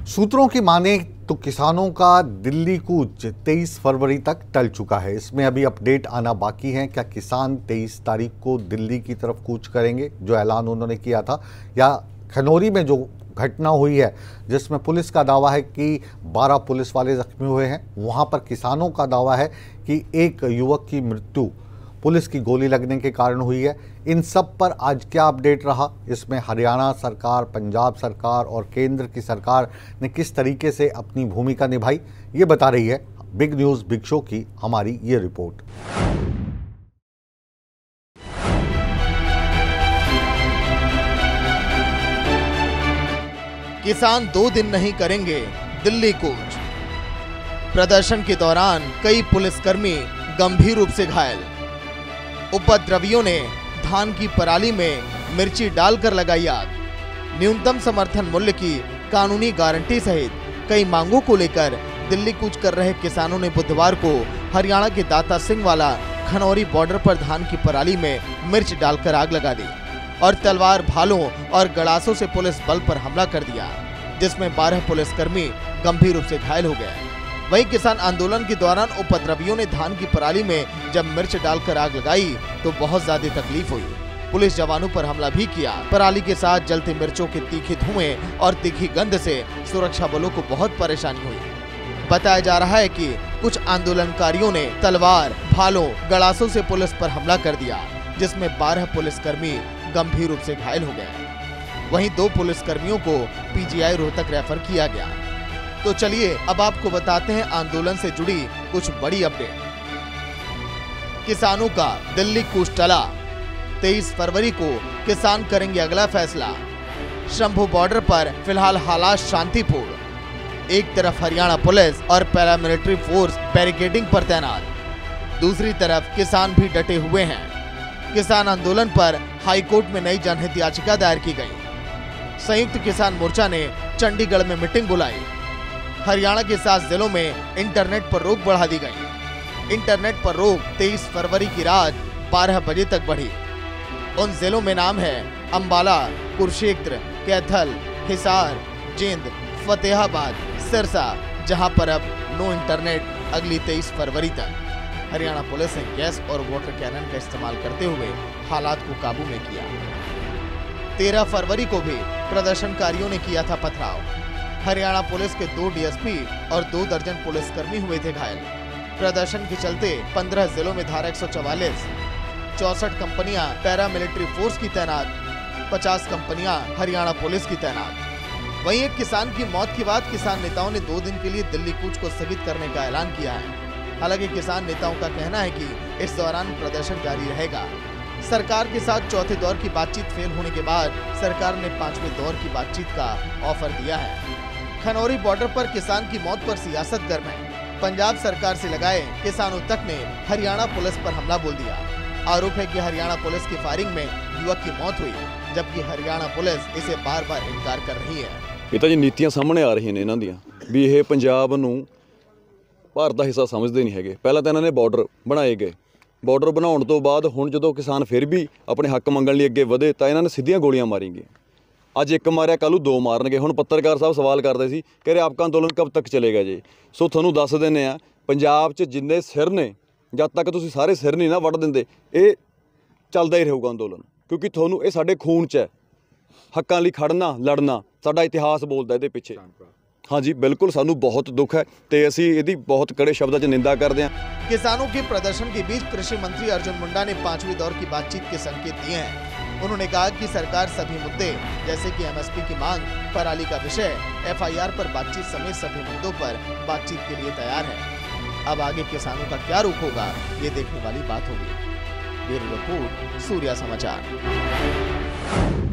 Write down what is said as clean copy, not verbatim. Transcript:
सूत्रों की माने तो किसानों का दिल्ली कूच 23 फरवरी तक टल चुका है। इसमें अभी अपडेट आना बाकी है। क्या किसान 23 तारीख को दिल्ली की तरफ कूच करेंगे, जो ऐलान उन्होंने किया था, या खनौरी में जो घटना हुई है जिसमें पुलिस का दावा है कि 12 पुलिस वाले जख्मी हुए हैं, वहां पर किसानों का दावा है कि एक युवक की मृत्यु पुलिस की गोली लगने के कारण हुई है। इन सब पर आज क्या अपडेट रहा, इसमें हरियाणा सरकार, पंजाब सरकार और केंद्र की सरकार ने किस तरीके से अपनी भूमिका निभाई, ये बता रही है बिग न्यूज़ बिग शो की हमारी ये रिपोर्ट। किसान 2 दिन नहीं करेंगे दिल्ली कूच। प्रदर्शन के दौरान कई पुलिसकर्मी गंभीर रूप से घायल। उपद्रवियों ने धान की पराली में मिर्ची डालकर लगाई आग। न्यूनतम समर्थन मूल्य की कानूनी गारंटी सहित कई मांगों को लेकर दिल्ली कूच कर रहे किसानों ने बुधवार को हरियाणा के दाता सिंह वाला खनौरी बॉर्डर पर धान की पराली में मिर्च डालकर आग लगा दी और तलवार, भालों और गड़ासों से पुलिस बल पर हमला कर दिया, जिसमें 12 पुलिसकर्मी गंभीर रूप से घायल हो गए। वहीं किसान आंदोलन के दौरान उपद्रवियों ने धान की पराली में जब मिर्च डालकर आग लगाई तो बहुत ज्यादा तकलीफ हुई। पुलिस जवानों पर हमला भी किया। पराली के साथ जलती मिर्चों के तीखे धुएं और तीखी गंध से सुरक्षा बलों को बहुत परेशानी हुई। बताया जा रहा है कि कुछ आंदोलनकारियों ने तलवार, भालों, गड़ासों से पुलिस पर हमला कर दिया, जिसमें 12 पुलिसकर्मी गंभीर रूप से घायल हो गए। वहीं 2 पुलिसकर्मियों को पीजीआई रोहतक रेफर किया गया। तो चलिए अब आपको बताते हैं आंदोलन से जुड़ी कुछ बड़ी अपडेट। किसानों का दिल्ली कूच टला। 23 फरवरी को किसान करेंगे अगला फैसला। शंभू बॉर्डर पर फिलहाल हालात शांतिपूर्ण। एक तरफ हरियाणा पुलिस और पैरामिलिट्री फोर्स बैरिकेडिंग पर तैनात, दूसरी तरफ किसान भी डटे हुए हैं। किसान आंदोलन पर हाईकोर्ट में नई जनहित याचिका दायर की गई। संयुक्त किसान मोर्चा ने चंडीगढ़ में मीटिंग बुलाई। हरियाणा के 7 जिलों में इंटरनेट पर रोक बढ़ा दी गई। इंटरनेट पर रोक 23 फरवरी की रात 12 बजे तक बढ़ी। उन जिलों में नाम है अंबाला, कुरुक्षेत्र, कैथल, हिसार, जिंद, फतेहाबाद, सिरसा, जहां पर अब नो इंटरनेट अगली 23 फरवरी तक। हरियाणा पुलिस ने गैस और वाटर कैनन का इस्तेमाल करते हुए हालात को काबू में किया। 13 फरवरी को भी प्रदर्शनकारियों ने किया था पथराव। हरियाणा पुलिस के 2 डीएसपी और 2 दर्जन पुलिसकर्मी हुए थे घायल। प्रदर्शन के चलते 15 जिलों में धारा 144, 64 कंपनियां पैरामिलिट्री फोर्स की तैनात, 50 कंपनियां हरियाणा पुलिस की तैनात। वहीं एक किसान की मौत के बाद किसान नेताओं ने 2 दिन के लिए दिल्ली कूच को स्थगित करने का ऐलान किया है। हालांकि किसान नेताओं का कहना है कि इस दौरान प्रदर्शन जारी रहेगा। सरकार के साथ चौथे दौर की बातचीत फेल होने के बाद सरकार ने 5वें दौर की बातचीत का ऑफर दिया है। खनौरी बॉर्डर पर किसान की मौत पर सियासत गर्म है। पंजाब सरकार से लगाए किसानों तक ने हरियाणा पुलिस पर हमला बोल दिया। आरोप है कि हरियाणा पुलिस की फायरिंग में युवक की मौत हुई, जबकि हरियाणा पुलिस इसे बार-बार इनकार कर रही है। ਇਹ ਤਾਂ ਜੀ ਨੀਤੀਆਂ ਸਾਹਮਣੇ ਆ ਰਹੀਆਂ ਨੇ ਇਹਨਾਂ ਦੀਆਂ ਵੀ ਇਹ ਪੰਜਾਬ ਨੂੰ ਭਾਰਤ ਦਾ ਹਿੱਸਾ ਸਮਝਦੇ ਨਹੀਂ ਹੈਗੇ। ਪਹਿਲਾਂ ਤਾਂ ਇਹਨਾਂ ਨੇ ਬਾਰਡਰ ਬਣਾਏ ਗਏ। ਬਾਰਡਰ ਬਣਾਉਣ ਤੋਂ ਬਾਅਦ ਹੁਣ ਜਦੋਂ ਕਿਸਾਨ ਫਿਰ ਵੀ ਆਪਣੇ ਹੱਕ ਮੰਗਣ ਲਈ ਅੱਗੇ ਵਧੇ ਤਾਂ ਇਹਨਾਂ ਨੇ ਸਿੱਧੀਆਂ ਗੋਲੀਆਂ ਮਾਰੀਆਂ। ਅੱਜ ਇੱਕ ਮਾਰਿਆ, ਕੱਲ੍ਹ ਨੂੰ 2 ਮਾਰਨਗੇ। ਹੁਣ ਪੱਤਰਕਾਰ ਸਾਹਿਬ ਸਵਾਲ ਕਰਦੇ ਸੀ ਕਿ ਰੇ ਆਪਕਾ ਅੰਦੋਲਨ ਕਬ ਤੱਕ ਚਲੇਗਾ ਜੀ। ਸੋ ਤੁਹਾਨੂੰ ਦੱਸ ਦਿੰਦੇ ਆ, ਪੰਜਾਬ 'ਚ ਜਿੰਨੇ ਸਿਰ ਨੇ, ਜਦ ਤੱਕ ਤੁਸੀਂ ਸਾਰੇ ਸਿਰ ਨਹੀਂ ਨਾ ਵੱਢ ਦਿੰਦੇ, ਇਹ ਚੱਲਦਾ ਹੀ ਰਹੂਗਾ ਅੰਦੋਲਨ, ਕਿਉਂਕਿ ਤੁਹਾਨੂੰ ਇਹ ਸਾਡੇ ਖੂਨ 'ਚ ਹੈ। ਹੱਕਾਂ ਲਈ ਖੜਨਾ, ਲੜਨਾ ਸਾਡਾ ਇਤਿਹਾਸ ਬੋਲਦਾ ਇਹਦੇ ਪਿੱਛੇ। हाँ जी बिल्कुल, सानू बहुत दुख है ते असी इहदी बहुत कड़े शब्दों च निंदा करते हैं। किसानों के प्रदर्शन के बीच कृषि मंत्री अर्जुन मुंडा ने 5वें दौर की बातचीत के संकेत दिए हैं। उन्होंने कहा कि सरकार सभी मुद्दे जैसे कि एमएसपी की मांग, पराली का विषय, एफआईआर पर बातचीत समेत सभी मुद्दों पर बातचीत के लिए तैयार है। अब आगे किसानों का क्या रुख होगा, ये देखने वाली बात होगी। ब्यूरो रिपोर्ट, सूर्या समाचार।